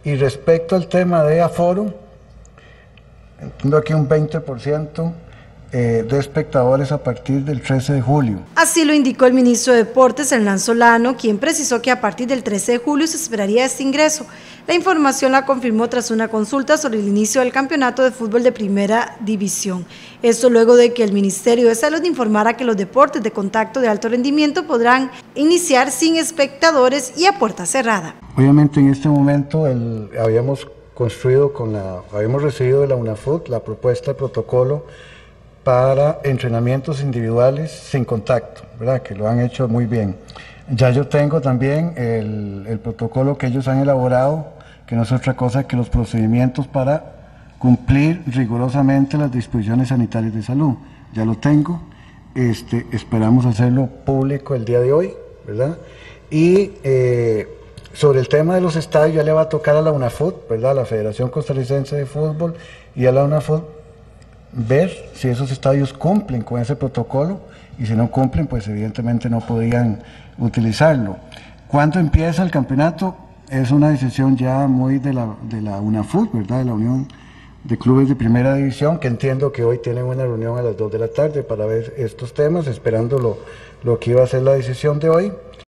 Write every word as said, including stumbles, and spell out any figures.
Y respecto al tema de aforo, entiendo aquí un veinte por ciento eh, de espectadores a partir del trece de julio. Así lo indicó el ministro de Deportes, Hernán Solano, quien precisó que a partir del trece de julio se esperaría este ingreso. La información la confirmó tras una consulta sobre el inicio del campeonato de fútbol de primera división. Esto luego de que el Ministerio de Salud informara que los deportes de contacto de alto rendimiento podrán iniciar sin espectadores y a puerta cerrada. Obviamente en este momento el, habíamos construido con la, habíamos recibido de la UNAFUT la propuesta de protocolo para entrenamientos individuales sin contacto, ¿verdad? Que lo han hecho muy bien. Ya yo tengo también el, el protocolo que ellos han elaborado, que no es otra cosa que los procedimientos para cumplir rigurosamente las disposiciones sanitarias de salud. Ya lo tengo, este, esperamos hacerlo público el día de hoy, ¿verdad? Y eh, sobre el tema de los estadios ya le va a tocar a la UNAFUT, ¿verdad? La Federación Costarricense de Fútbol y a la UNAFUT ver si esos estadios cumplen con ese protocolo, y si no cumplen, pues evidentemente no podían utilizarlo. ¿Cuándo empieza el campeonato? Es una decisión ya muy de la, de la UNAFUT, ¿verdad? De la Unión de Clubes de Primera División, que entiendo que hoy tienen una reunión a las dos de la tarde para ver estos temas, esperando lo, lo que iba a ser la decisión de hoy.